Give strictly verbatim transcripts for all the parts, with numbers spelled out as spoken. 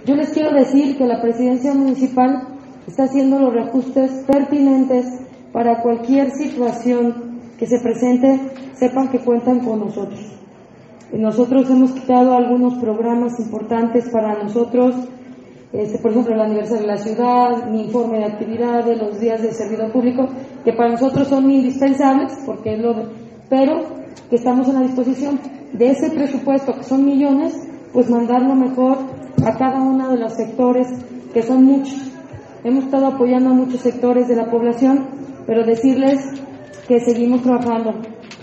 Yo les quiero decir que la presidencia municipal está haciendo los reajustes pertinentes para cualquier situación que se presente, sepan que cuentan con nosotros. Nosotros hemos quitado algunos programas importantes para nosotros, este, por ejemplo, el aniversario de la ciudad, mi informe de actividades, los días de servidor público, que para nosotros son indispensables, porque es lo de, pero que estamos en la disposición de ese presupuesto, que son millones, pues mandarlo mejor a cada uno de los sectores, que son muchos. Hemos estado apoyando a muchos sectores de la población, pero decirles que seguimos trabajando.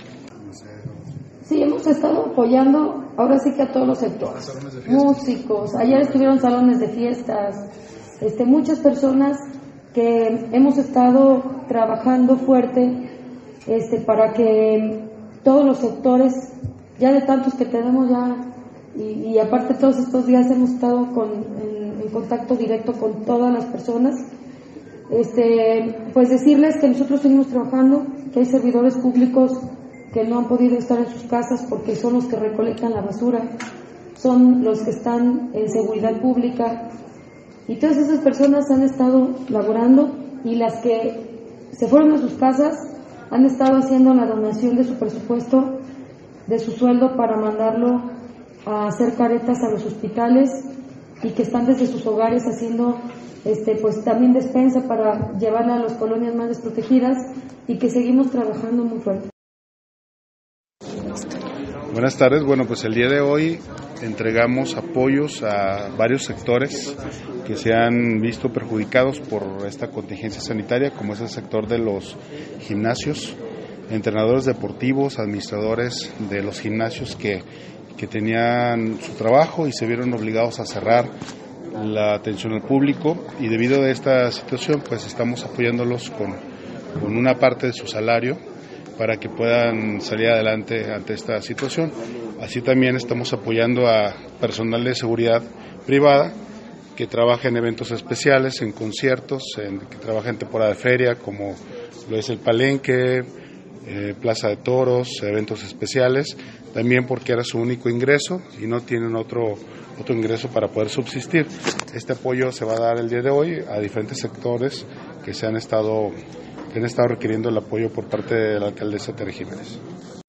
Sí, hemos estado apoyando ahora sí que a todos los sectores, músicos, ayer estuvieron salones de fiestas, este, muchas personas que hemos estado trabajando fuerte este, para que todos los sectores, ya de tantos que tenemos ya, y, y aparte todos estos días hemos estado con, en, en contacto directo con todas las personas, este, pues decirles que nosotros seguimos trabajando, que hay servidores públicos que no han podido estar en sus casas porque son los que recolectan la basura, son los que están en seguridad pública, y todas esas personas han estado laborando, y las que se fueron a sus casas han estado haciendo la donación de su presupuesto, de su sueldo, para mandarlo a hacer caretas a los hospitales, y que están desde sus hogares haciendo este, pues también despensa para llevarla a las colonias más desprotegidas, y que seguimos trabajando muy fuerte. Buenas tardes. Bueno, pues el día de hoy entregamos apoyos a varios sectores que se han visto perjudicados por esta contingencia sanitaria, como es el sector de los gimnasios, entrenadores deportivos, administradores de los gimnasios que, que tenían su trabajo y se vieron obligados a cerrar la atención al público, y debido a esta situación pues estamos apoyándolos con, con una parte de su salario para que puedan salir adelante ante esta situación. Así también estamos apoyando a personal de seguridad privada que trabaja en eventos especiales, en conciertos, en, que trabaja en temporada de feria, como lo es el Palenque, eh, Plaza de Toros, eventos especiales, también porque era su único ingreso y no tienen otro, otro ingreso para poder subsistir. Este apoyo se va a dar el día de hoy a diferentes sectores que se han estado que han estado requiriendo el apoyo por parte de la alcaldesa Tere Jiménez.